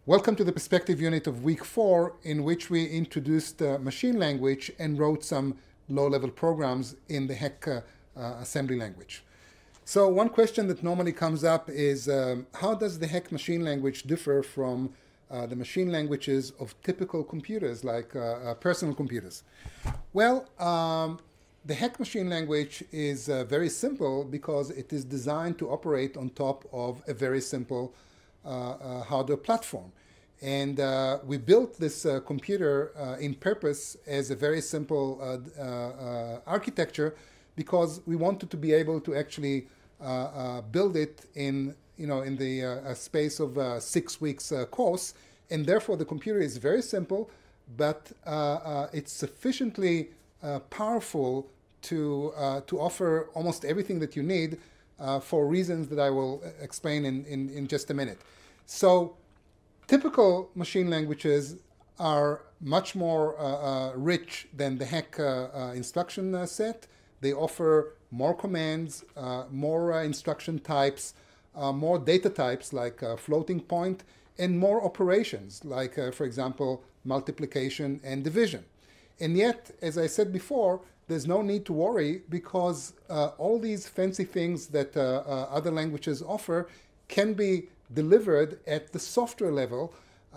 Welcome to the perspective unit of week 4, in which we introduced machine language and wrote some low-level programs in the heck assembly language. So one question that normally comes up is how does the heck machine language differ from the machine languages of typical computers like personal computers? Well, the heck machine language is very simple because it is designed to operate on top of a very simple hardware platform. And we built this computer in purpose as a very simple architecture because we wanted to be able to actually build it in the space of 6 weeks course. And therefore, the computer is very simple, but it's sufficiently powerful to offer almost everything that you need for reasons that I will explain in just a minute. So typical machine languages are much more rich than the heck instruction set. They offer more commands, more instruction types, more data types like floating point, and more operations like, for example, multiplication and division. And yet, as I said before, there's no need to worry because all these fancy things that other languages offer can be delivered at the software level,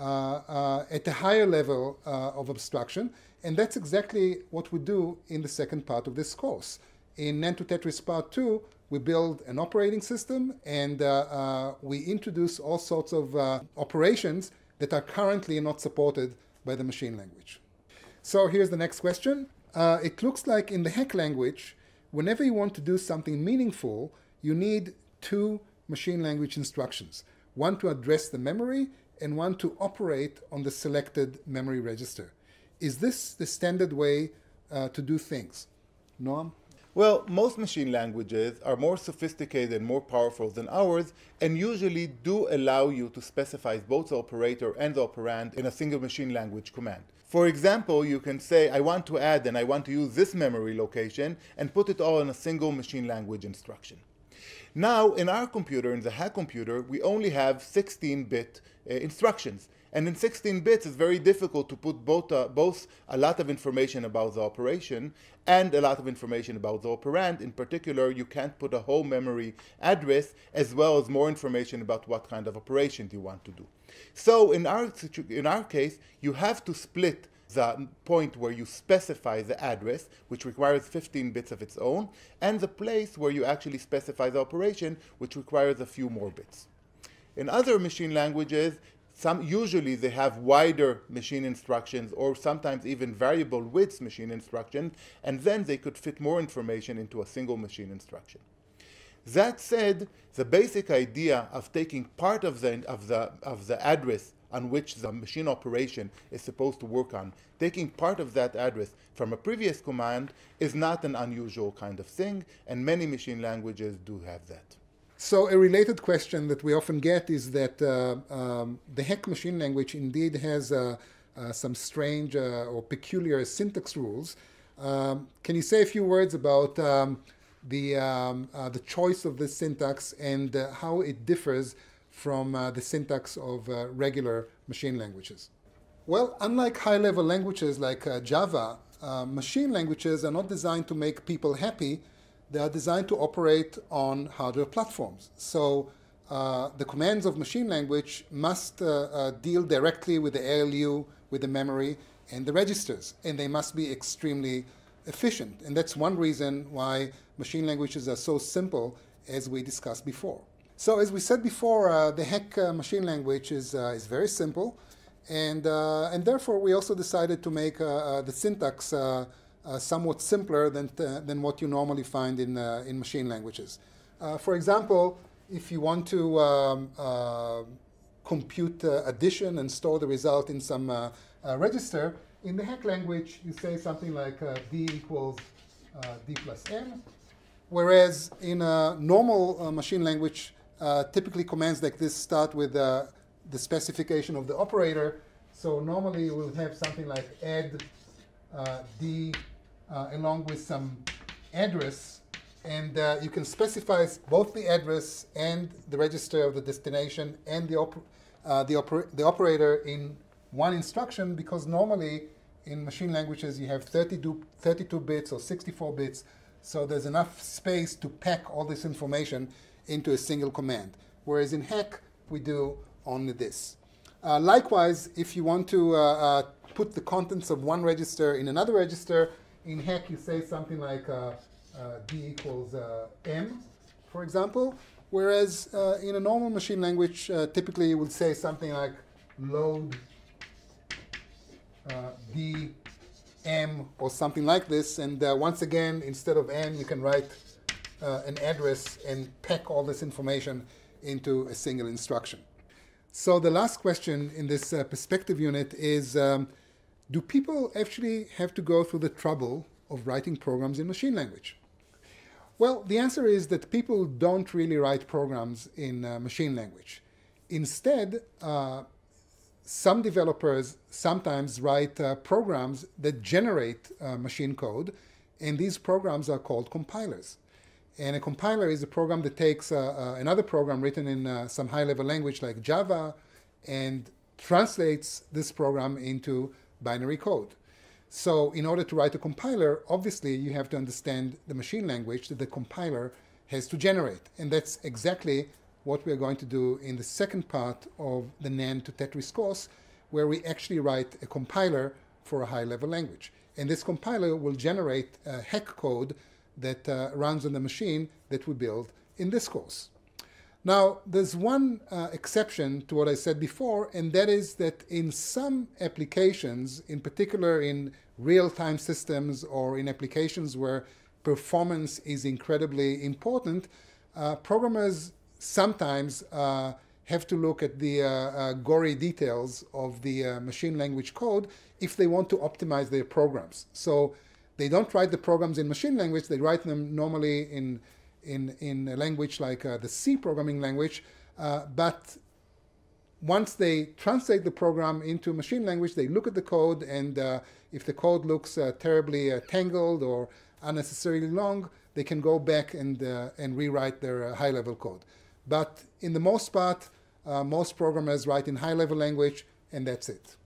at a higher level of abstraction. And that's exactly what we do in the second part of this course. In NAND to Tetris Part 2, we build an operating system and we introduce all sorts of operations that are currently not supported by the machine language. So here's the next question. It looks like in the heck language, whenever you want to do something meaningful, you need two machine language instructions. One to address the memory and one to operate on the selected memory register. Is this the standard way to do things? Noam? Well, most machine languages are more sophisticated and more powerful than ours, and usually do allow you to specify both the operator and the operand in a single machine language command. For example, you can say, I want to add and I want to use this memory location, and put it all in a single machine language instruction. Now, in our computer, in the hack computer, we only have 16-bit instructions. And in 16 bits, it's very difficult to put both a lot of information about the operation and a lot of information about the operand. In particular, you can't put a whole memory address as well as more information about what kind of operations you want to do. So in our case, you have to split the point where you specify the address, which requires 15 bits of its own, and the place where you actually specify the operation, which requires a few more bits. In other machine languages, usually they have wider machine instructions or sometimes even variable width machine instructions, and then they could fit more information into a single machine instruction. That said, the basic idea of taking part of the address on which the machine operation is supposed to work on, taking part of that address from a previous command is not an unusual kind of thing, and many machine languages do have that. So a related question that we often get is that the heck machine language indeed has some strange or peculiar syntax rules. Can you say a few words about the choice of this syntax and how it differs from the syntax of regular machine languages? Well, unlike high-level languages like Java, machine languages are not designed to make people happy. They are designed to operate on hardware platforms. So the commands of machine language must deal directly with the ALU, with the memory, and the registers. And they must be extremely efficient. And that's one reason why machine languages are so simple, as we discussed before. So as we said before, the heck machine language is very simple. And therefore, we also decided to make the syntax somewhat simpler than what you normally find in machine languages. For example, if you want to compute addition and store the result in some register, in the heck language, you say something like d equals d plus n, whereas in a normal machine language, typically commands like this start with the specification of the operator. So normally you will have something like add d along with some address, and you can specify both the address and the register of the destination and the operator in one instruction, because normally in machine languages you have 32 bits or 64 bits, so there's enough space to pack all this information into a single command. Whereas in heck, we do only this. Likewise, if you want to put the contents of one register in another register, in heck you say something like D equals M, for example, whereas in a normal machine language, typically you would say something like load D M or something like this, and once again, instead of M, you can write an address and pack all this information into a single instruction. So the last question in this perspective unit is, do people actually have to go through the trouble of writing programs in machine language? Well, the answer is that people don't really write programs in machine language. Instead, some developers sometimes write programs that generate machine code, and these programs are called compilers. And a compiler is a program that takes another program written in some high-level language like Java and translates this program into binary code. So in order to write a compiler, obviously you have to understand the machine language that the compiler has to generate. And that's exactly what we're going to do in the second part of the NAND to Tetris course, where we actually write a compiler for a high-level language. And this compiler will generate a heck code that runs on the machine that we build in this course. Now, there's one exception to what I said before, and that is that in some applications, in particular in real-time systems or in applications where performance is incredibly important, programmers sometimes have to look at the gory details of the machine language code if they want to optimize their programs. So they don't write the programs in machine language, they write them normally in a language like the C programming language, but once they translate the program into machine language, they look at the code, and if the code looks terribly tangled or unnecessarily long, they can go back and rewrite their high-level code. But in the most part, most programmers write in high-level language, and that's it.